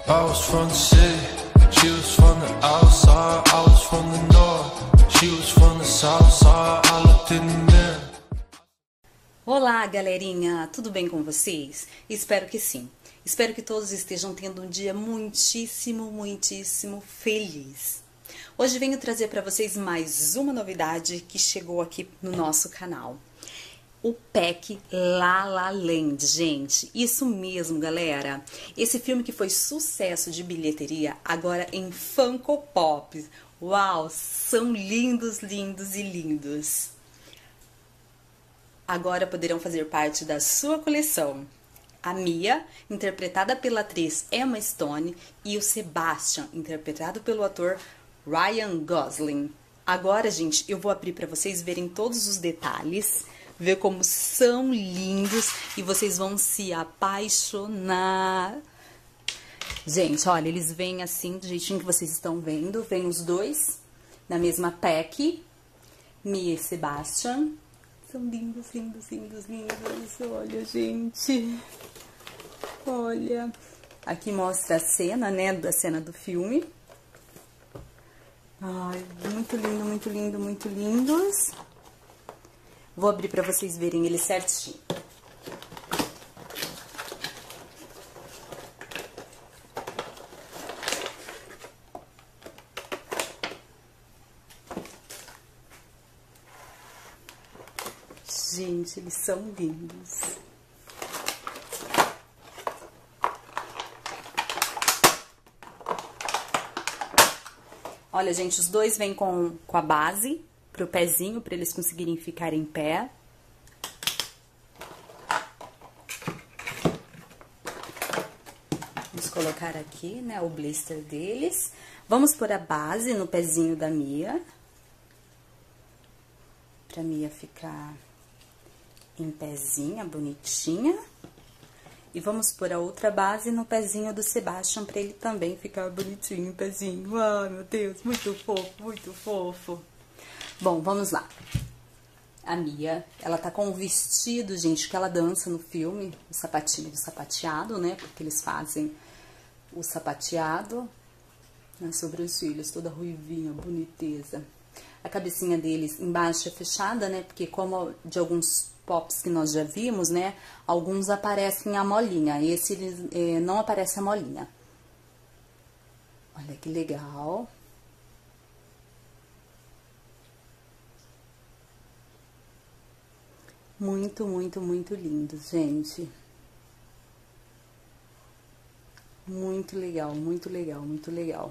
I was from the city, she was from the outside. I was from the north, she was from the south side. I looked in the mirror. Olá, galerinha! Tudo bem com vocês? Espero que sim. Espero que todos estejam tendo um dia muitíssimo feliz. Hoje venho trazer para vocês mais uma novidade que chegou aqui no nosso canal. O PEC La La Land, gente. Isso mesmo, galera. Esse filme que foi sucesso de bilheteria, agora em Funko Pop. Uau, são lindos, lindos e lindos. Agora poderão fazer parte da sua coleção. A Mia, interpretada pela atriz Emma Stone, e o Sebastian, interpretado pelo ator Ryan Gosling. Agora, gente, eu vou abrir para vocês verem todos os detalhes, ver como são lindos e vocês vão se apaixonar. Gente, olha, eles vêm assim, do jeitinho que vocês estão vendo. Vêm os dois na mesma pack, Mia e Sebastian. São lindos, lindos, lindos, lindos. Olha, gente. Olha. Aqui mostra a cena, né, da cena do filme. Ai, muito lindo, muito lindo, muito lindos. Vou abrir pra vocês verem ele certinho. Gente, eles são lindos. Olha, gente, os dois vêm com a base pro pezinho, para eles conseguirem ficar em pé. Vamos colocar aqui, né, o blister deles. Vamos pôr a base no pezinho da Mia. Pra Mia ficar em pezinha, bonitinha. E vamos pôr a outra base no pezinho do Sebastian, pra ele também ficar bonitinho, em pezinho. Ai, meu Deus, muito fofo, muito fofo. Bom, vamos lá. A Mia, ela tá com um vestido, gente, que ela dança no filme, o sapatinho do sapateado, né? Porque eles fazem o sapateado, né, sobre os cílios, toda ruivinha, boniteza. A cabecinha deles embaixo é fechada, né? Porque como de alguns pops que nós já vimos, né? Alguns aparecem a molinha, esse não aparece a molinha. Olha que legal. Muito, muito, muito lindo, gente. Muito legal, muito legal, muito legal.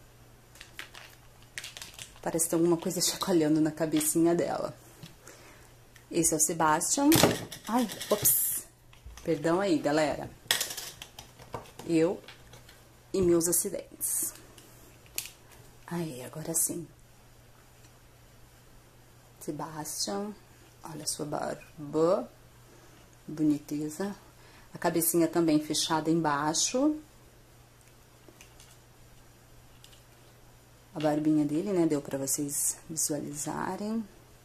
Parece que tem alguma coisa chacoalhando na cabecinha dela. Esse é o Sebastian. Ai, ops. Perdão aí, galera. Eu e meus acidentes. Aí, agora sim. Sebastian. Olha a sua barba. Boniteza. A cabecinha também fechada embaixo. A barbinha dele, né? Deu pra vocês visualizarem.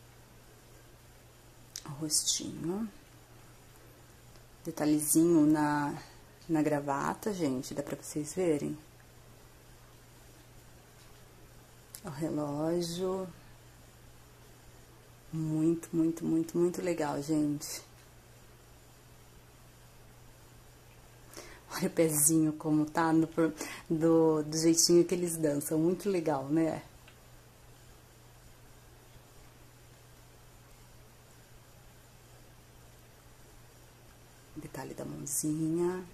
O rostinho. Detalhezinho na gravata, gente. Dá pra vocês verem. O relógio. Muito, muito, muito, muito legal, gente. Olha o pezinho como tá do jeitinho que eles dançam. Muito legal, né? Detalhe da mãozinha.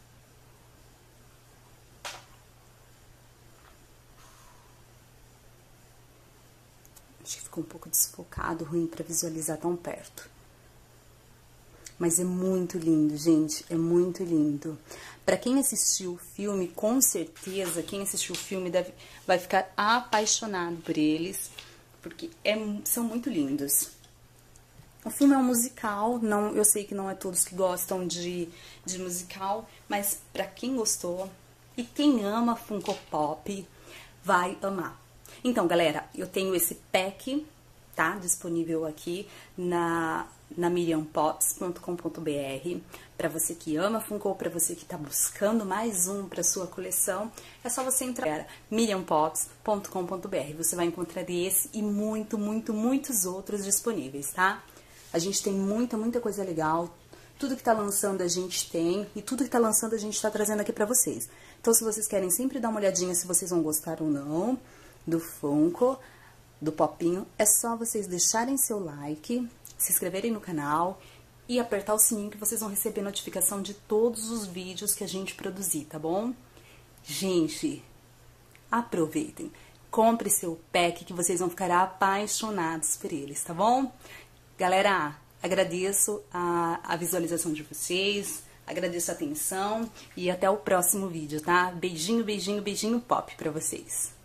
Acho que ficou um pouco desfocado, ruim pra visualizar tão perto. Mas é muito lindo, gente, é muito lindo. Pra quem assistiu o filme, com certeza, quem assistiu o filme vai ficar apaixonado por eles, porque são muito lindos. O filme é um musical, eu sei que não é todos que gostam de musical, mas pra quem gostou e quem ama Funko Pop, vai amar. Então, galera, eu tenho esse pack tá disponível aqui na miriampops.com.br. Para você que ama Funko, para você que tá buscando mais um para sua coleção, é só você entrar em miriampops.com.br. Você vai encontrar esse e muitos outros disponíveis, tá? A gente tem muita coisa legal. Tudo que tá lançando a gente tem, e tudo que tá lançando a gente tá trazendo aqui pra vocês. Então, se vocês querem sempre dar uma olhadinha se vocês vão gostar ou não do Funko, do Popinho, é só vocês deixarem seu like, se inscreverem no canal e apertar o sininho que vocês vão receber notificação de todos os vídeos que a gente produzir, tá bom? Gente, aproveitem, compre seu pack que vocês vão ficar apaixonados por eles, tá bom? Galera, agradeço a visualização de vocês, agradeço a atenção e até o próximo vídeo, tá? Beijinho pop pra vocês.